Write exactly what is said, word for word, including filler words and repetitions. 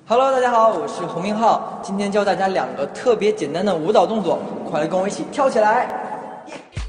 Hello， 大家好，我是洪明浩，今天教大家两个特别简单的舞蹈动作，快来跟我一起跳起来！